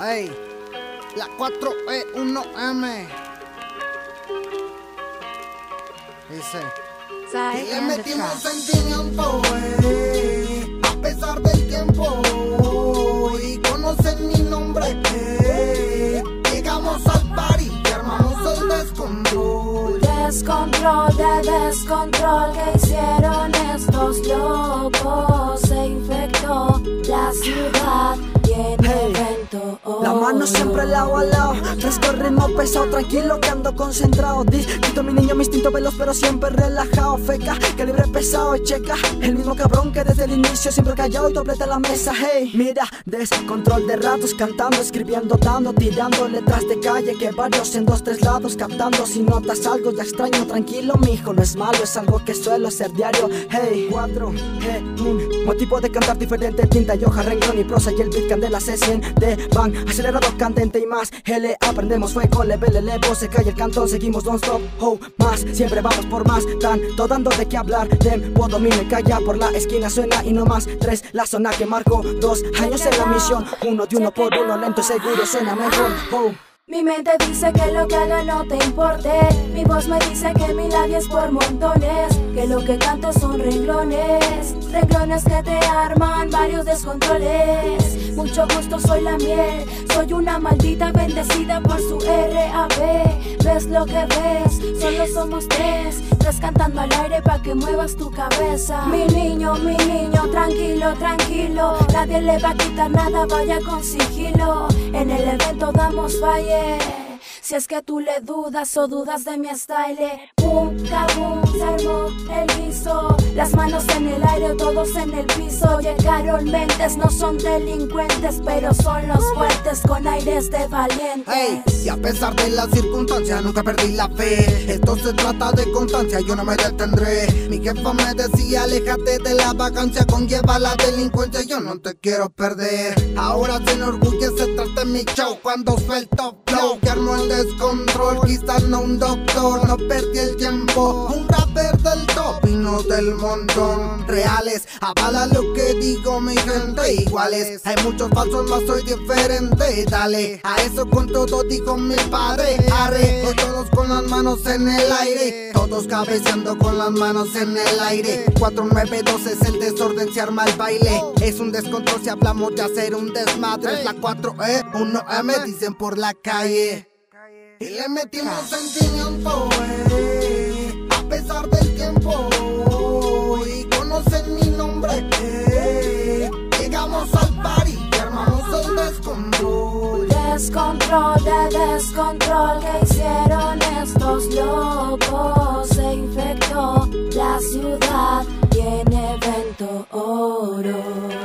Ey, la 4E1M. Dice, y le metimos sentimiento, a pesar del tiempo. Y conocen mi nombre, llegamos al party y armamos el descontrol. Descontrol de descontrol que hicieron estos locos. Se infectó la ciudad y en evento. La mano siempre lado a lado, fresco ritmo pesado, tranquilo que ando concentrado. Quito mi niño, mi instinto veloz pero siempre relajado. Feca, calibre pesado y checa, el mismo cabrón que desde el inicio siempre callado y doblete la mesa. Hey, mira, descontrol de ratos, cantando, escribiendo, dando, tirando letras de calle que varios en 2, 3 lados, captando. Si notas algo ya extraño, tranquilo mijo, no es malo, es algo que suelo hacer diario. Hey, 4G, motivo de cantar diferente, tinta y hoja, renglón y prosa y el beat candela se siente, van acelerado, candente y más. L, aprendemos fuego, leve, se cae el cantón, seguimos don't stop, más, siempre vamos por más, tanto dando de qué hablar, tempo domine, calla por la esquina suena y no más, 3, la zona que marcó, 2 años en la misión, 1 de 1 por 1, lento y seguro suena mejor, Mi mente dice que lo que haga no te importe. Mi voz me dice que mi labia es por montones, que lo que canto son renglones, renglones que te arman varios descontroles. Mucho gusto, soy la miel, soy una maldita bendecida por su RAB. ¿Ves lo que ves? Solo somos tres cantando al aire pa' que muevas tu cabeza. Mi niño, tranquilo, tranquilo, nadie le va a quitar nada, vaya con sigilo. En el evento damos falle, si es que tú le dudas o dudas de mi style. Boom, kaboom, se armó el guiso, las manos en el aire, todos en el piso. Llegaron mentes, no son delincuentes, pero son los fuertes con aires de valientes. Hey, y a pesar de las circunstancias nunca perdí la fe. Esto se trata de constancia, yo no me detendré. Mi jefa me decía, aléjate de la vacancia, conlleva la delincuencia, yo no te quiero perder. Ahora se enorgullece tras de mi show cuando suelto flow, que armo el descontrol, quizás no un doctor, no perdí el tiempo, un rapper del top y no del montón. Reales, avala lo que digo mi gente, iguales, hay muchos falsos más soy diferente. Dale, a eso con todo dijo mi padre, arre, todos con las manos en el aire, todos cabeceando con las manos en el aire. 492 es el desorden, se arma el baile, es un descontrol si hablamos de hacer un desmadre. Es la 4E1M dicen por la calle. Y le metimos sentimiento, a pesar del tiempo. Y conocen mi nombre, llegamos al party y armamos el descontrol. Descontrol de descontrol que hicieron estos locos. Se infectó la ciudad y en evento oro.